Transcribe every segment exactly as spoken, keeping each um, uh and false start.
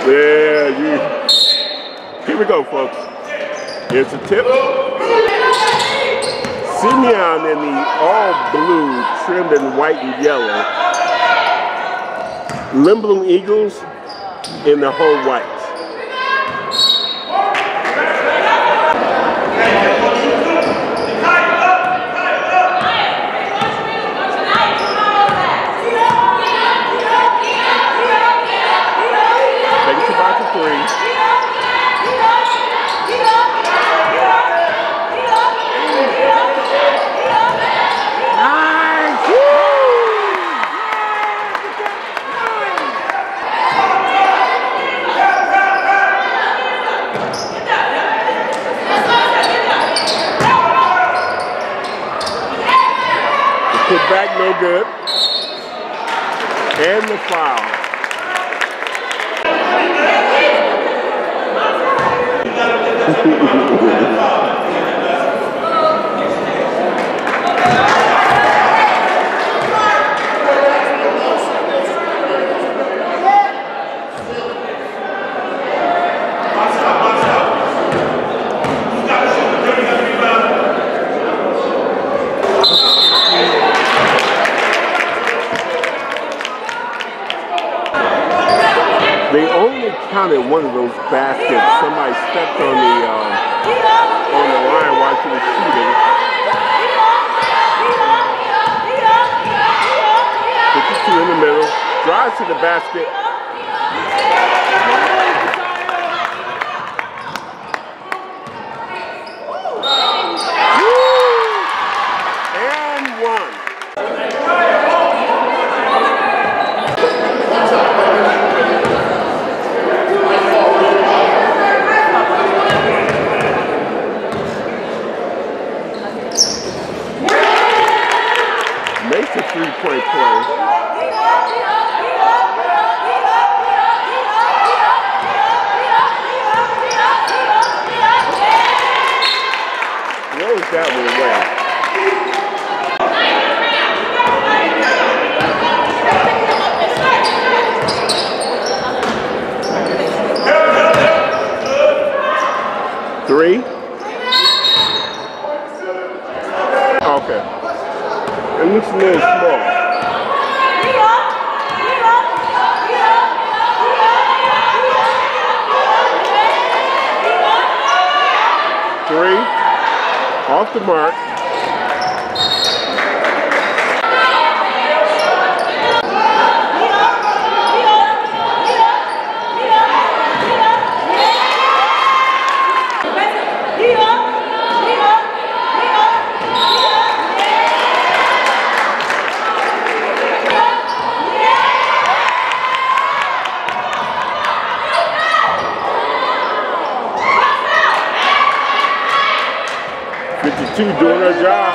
Yeah, you. Here we go, folks. Here's the tip. Simeon in the all blue, trimmed in white and yellow. Lindblom Eagles in the whole white. Take it to box of three. Put back, no good. And the foul. They only counted one of those baskets. Somebody stepped on the uh, on the line while she was shooting. fifty-two in the middle, drives to the basket. And one. Makes a three-point play. Throws that one away. Three. Okay. It looks a little small. Three. Off the mark. fifty-two doing her job.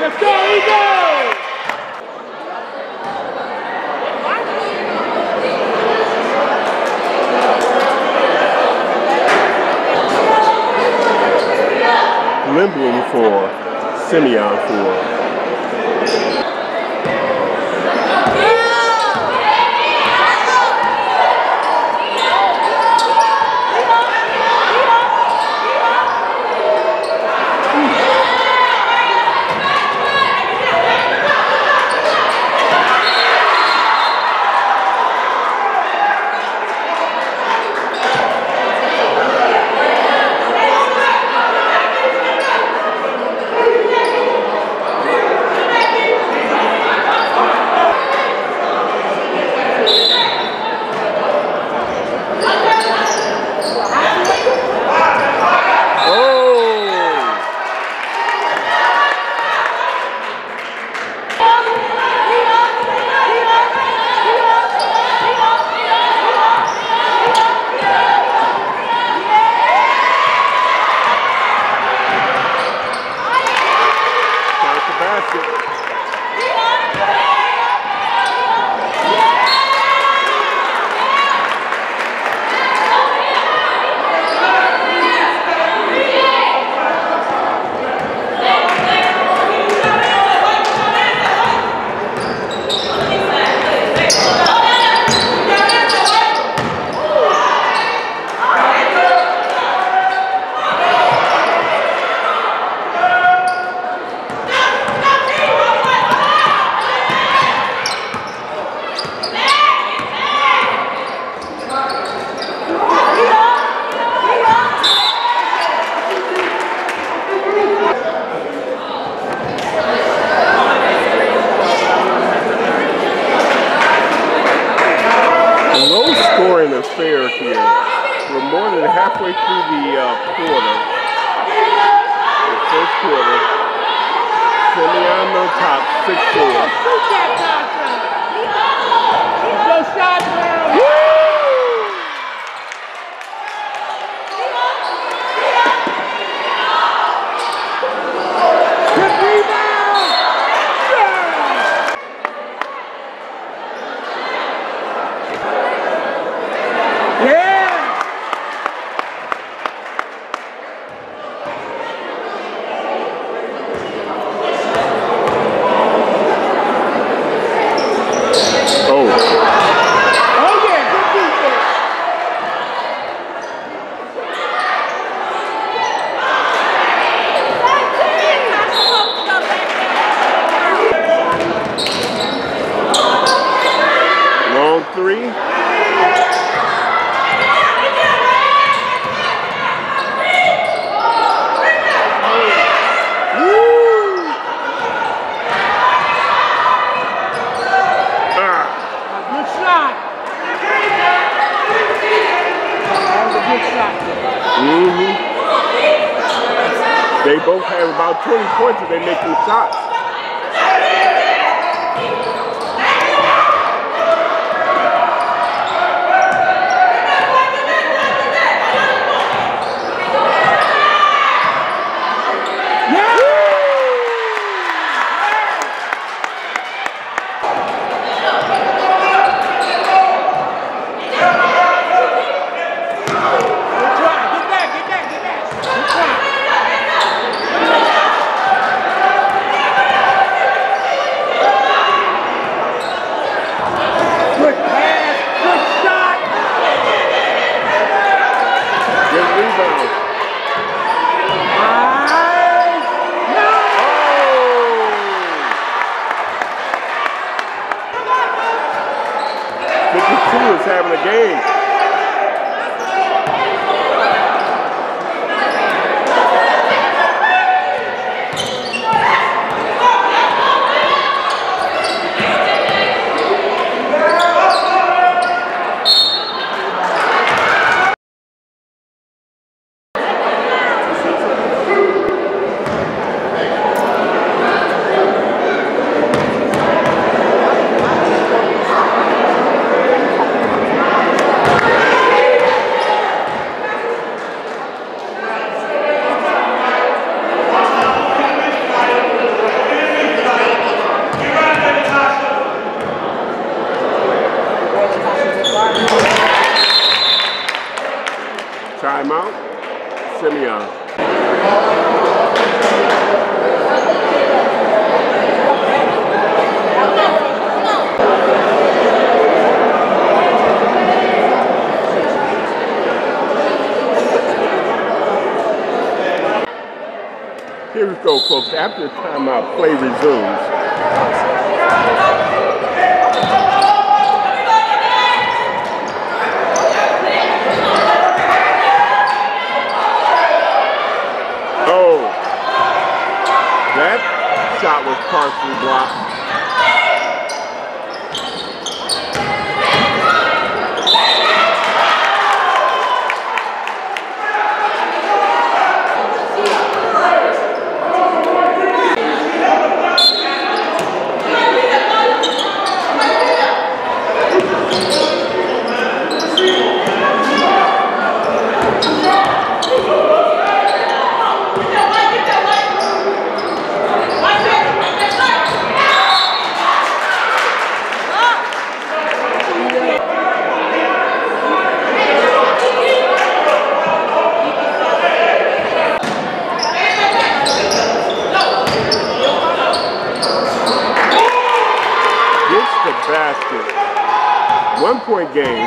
let's go, we go! Lindblom four, Simeon four. Affair here. We're more than halfway through the uh, quarter. The first quarter. Simeon on top, six four. Shoot that contract. Go shot down. Good rebound. Yeah. Three. Mm-hmm. They both have about twenty points if they make them shots. Here we go, folks. After the timeout, play resumes. Oh, that shot was partially blocked. Basket. One point game.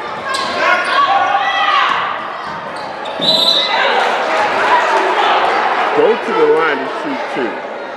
Go to the line to shoot two.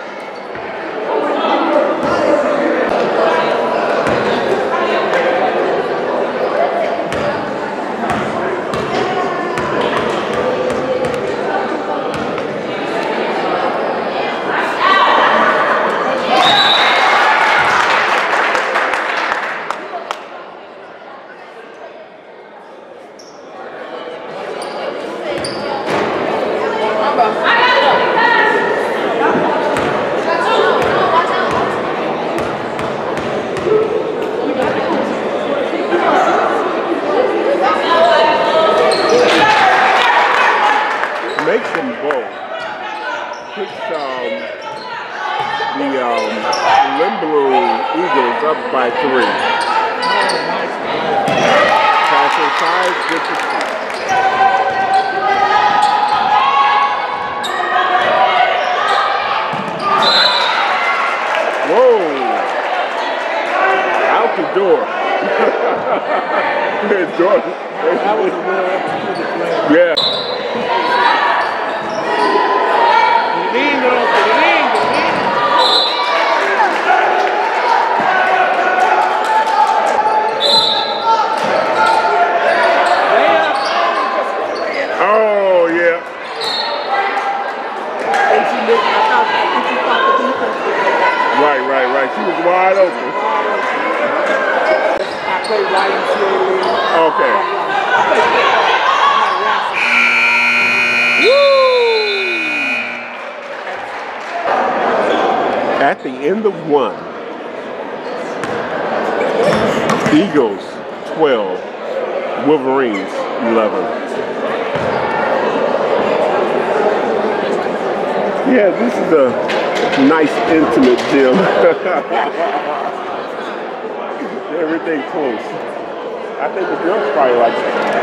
Makes them both. Puts um, the um, Lindblom Eagles up by three. Pass inside, good to see. Whoa! Out the door. Jordan. That was a well executed play. Yeah. Oh, yeah. Right, right, right. She was wide open. I played Y M C A league. Okay. Woo! At the end of one, Eagles twelve, Wolverines eleven. Yeah, this is a nice, intimate gym. Everything close. I think the girls probably like it.